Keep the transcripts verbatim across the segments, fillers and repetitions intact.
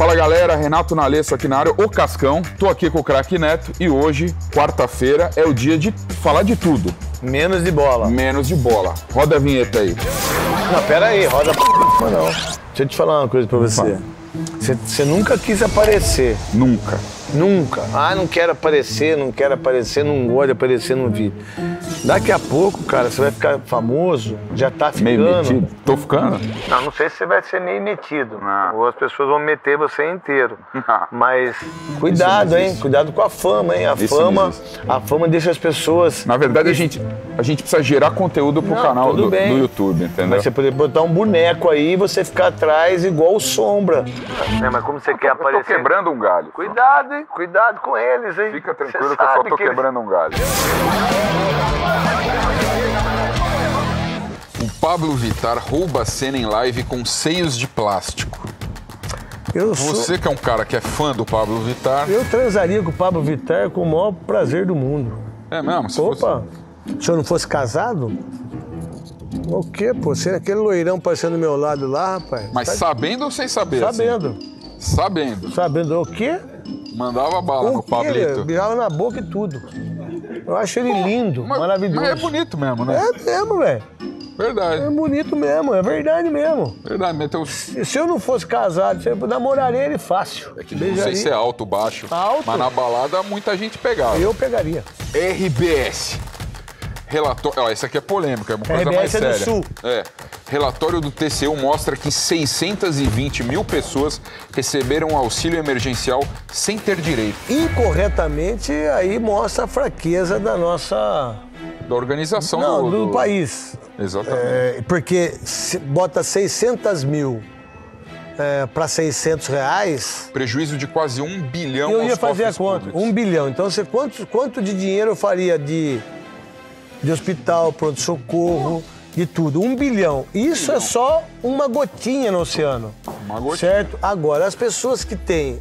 Fala galera, Renato Nalesso aqui na área, o Cascão. Tô aqui com o Craque Neto e hoje, quarta-feira, é o dia de falar de tudo. Menos de bola. Menos de bola. Roda a vinheta aí. Não, pera aí, roda a não. Deixa eu te falar uma coisa pra você. Você, você nunca quis aparecer. Nunca. Nunca. Ah, não quero aparecer, não quero aparecer, não gosto de aparecer no vídeo. Daqui a pouco, cara, você vai ficar famoso, já tá ficando. Meio metido? Tô ficando? Não, não sei se você vai ser meio metido. Não. Ou as pessoas vão meter você inteiro. Mas cuidado, hein? Cuidado com a fama, hein? A Isso fama, a fama deixa as pessoas... Na verdade, a gente, a gente precisa gerar conteúdo pro não, canal do, bem. do YouTube, entendeu? Mas você poderia botar um boneco aí e você ficar atrás igual o Sombra. É, mas como você quer eu aparecer... tô quebrando um galho. Cuidado, hein? Cuidado com eles, hein? Fica tranquilo que eu só tô que quebrando eles... um galho. O Pablo Vittar rouba a cena em live com seios de plástico. Eu sou... Você que é um cara que é fã do Pablo Vittar... Eu transaria com o Pablo Vittar com o maior prazer do mundo. É mesmo? Se Opa, fosse... se eu não fosse casado... O quê, pô? Você é aquele loirão passando do meu lado lá, rapaz. Mas tá... sabendo ou sem saber? Sabendo. Assim? Sabendo. Sabendo o quê? Mandava bala o no Pablito. Beijava na boca e tudo. Eu acho ele lindo, mas, maravilhoso. Mas é bonito mesmo, né? É mesmo, velho. Verdade. É bonito mesmo, é verdade mesmo. Verdade, meteu... Se, se eu não fosse casado, eu namoraria ele fácil. É que não sei se é alto ou baixo. Alto. Mas na balada muita gente pegava. Eu pegaria. R B S. Relatório... Ó, esse aqui é polêmica, é uma coisa R B S mais é séria. do Sul. É. Relatório do T C U mostra que seiscentas e vinte mil pessoas receberam auxílio emergencial sem ter direito. Incorretamente, aí mostra a fraqueza da nossa... Da organização Não, do, do, do... país. Exatamente. É, porque se bota seiscentas mil é, para seiscentos reais... Prejuízo de quase um bilhão Eu ia aos fazer a conta, públicos. um bilhão. Então, você, quanto, quanto de dinheiro eu faria de, de hospital, pronto-socorro... De tudo, um bilhão. Isso é só uma gotinha no oceano. Uma gotinha. Certo? Agora, as pessoas que têm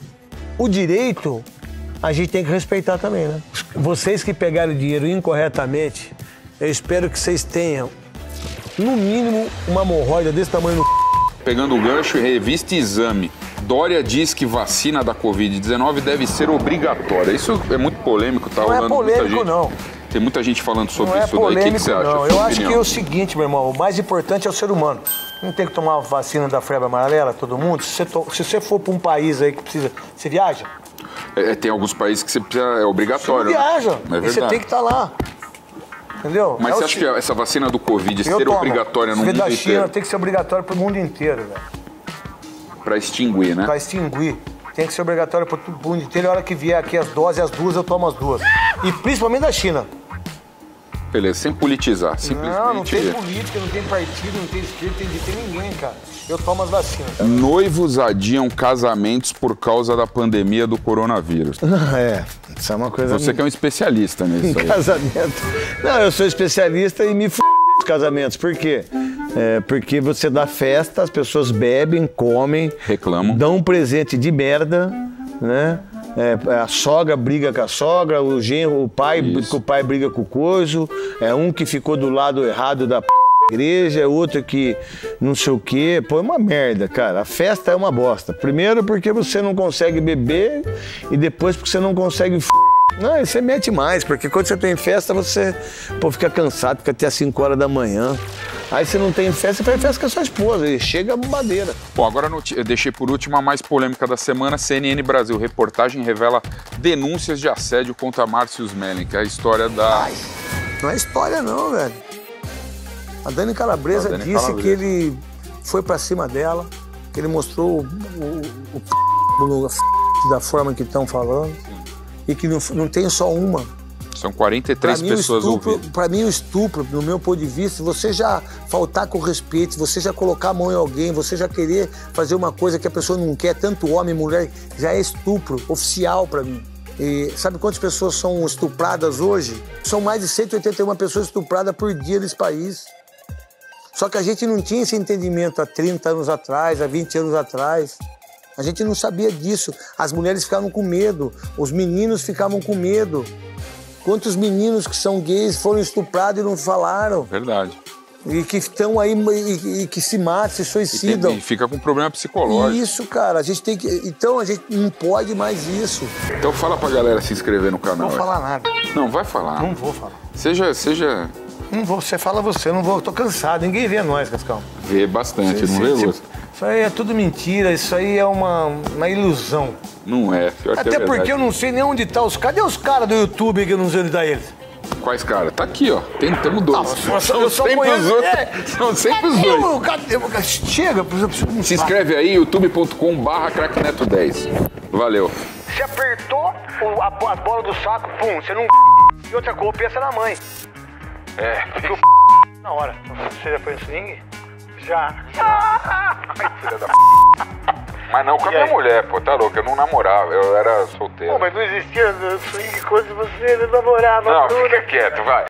o direito, a gente tem que respeitar também, né? Vocês que pegaram o dinheiro incorretamente, eu espero que vocês tenham, no mínimo, uma hemorroida desse tamanho no... Pegando o gancho, revista Exame. Dória diz que vacina da covid dezenove deve ser obrigatória. Isso é muito polêmico, tá? Não é polêmico, muita gente. não. Tem muita gente falando sobre não isso é polêmico, daí. O que, que você acha? Não, eu acho que é o seguinte, meu irmão, o mais importante é o ser humano. Não tem que tomar a vacina da febre amarela, todo mundo. Se você, to... Se você for para um país aí que precisa... Você viaja? É, tem alguns países que você precisa... É obrigatório. Você viaja. Né? É verdade. E você tem que estar lá. Entendeu? Mas é você o... acha que essa vacina do Covid eu ser tomo. obrigatória no mundo da China, inteiro? Tem que ser obrigatório para o mundo inteiro, velho. Para extinguir, né? Para extinguir. Tem que ser obrigatório para o mundo inteiro. A hora que vier aqui as doses, as duas, eu tomo as duas. E principalmente da China. Beleza, sem politizar, simplesmente... Não, não tem política, não tem partido, não tem esquerda, não tem ninguém, cara. Eu tomo as vacinas. Noivos adiam casamentos por causa da pandemia do coronavírus. É, isso é uma coisa... Você que é um especialista nisso aí. Casamento. Não, eu sou especialista e me f... os casamentos. Por quê? É, porque você dá festa, as pessoas bebem, comem... Reclamam. Dão um presente de merda, né? É, a sogra briga com a sogra, o genro, o pai, o pai briga com o coiso, é um que ficou do lado errado da p... igreja, é outro que não sei o quê. Pô, é uma merda, cara. A festa é uma bosta. Primeiro porque você não consegue beber e depois porque você não consegue f... Não, você mete mais, porque quando você tem festa, você pô, fica cansado, fica até às cinco horas da manhã. Aí você não tem festa, você faz festa com a sua esposa e chega a madeira. Bom, agora eu deixei por último a mais polêmica da semana. C N N Brasil. Reportagem revela denúncias de assédio contra Márcio Smelling, que é a história da... Ai, não é história não, velho. A Dani Calabresa a Dani disse Calabresa. que ele foi pra cima dela, que ele mostrou o, o, o p... da forma que estão falando. Sim. E que não, não tem só uma. São quarenta e três pessoas ouvidas. Para mim, o estupro, no meu ponto de vista, você já faltar com respeito, você já colocar a mão em alguém, você já querer fazer uma coisa que a pessoa não quer, tanto homem, mulher, já é estupro oficial para mim. E sabe quantas pessoas são estupradas hoje? São mais de cento e oitenta e uma pessoas estupradas por dia nesse país. Só que a gente não tinha esse entendimento há trinta anos atrás, há vinte anos atrás. A gente não sabia disso. As mulheres ficavam com medo, os meninos ficavam com medo. Quantos meninos que são gays foram estuprados e não falaram? Verdade. E que estão aí e, e que se matam, se suicidam. E, tem, e fica com problema psicológico. Isso, cara, a gente tem que... Então a gente não pode mais isso. Então fala pra galera se inscrever no canal. Não vou falar nada. Não, vai falar. Não vou falar. Seja... seja... Não vou, você fala você, eu não vou, tô cansado, ninguém vê nós, Cascão. Vê bastante, Sim, não sim, vê, Lúcio? Isso aí é tudo mentira, isso aí é uma, uma ilusão. Não é, pior Até que é porque verdade. eu não sei nem onde tá os caras. Cadê os caras do YouTube que eu não sei onde tá eles? Quais caras? Tá aqui, ó. Tem, temos dois. Não, são, eu só sempre conheço, os outros, é. são sempre os Cadê dois. o- cadê o- Chega, por exemplo. Se inscreve aí, youtube ponto com barra crackneto dez. Valeu. Você apertou o- a, a bola do saco, pum, você não... E outra coisa, pensa na mãe. É. Porque o na hora. Você já foi no swing? Já. Filha da p... Mas não com a minha mulher, pô, tá louco, eu não namorava, eu era solteiro. Pô, mas não existia swing quando você não namorava. Não, tudo. fica quieto, vai.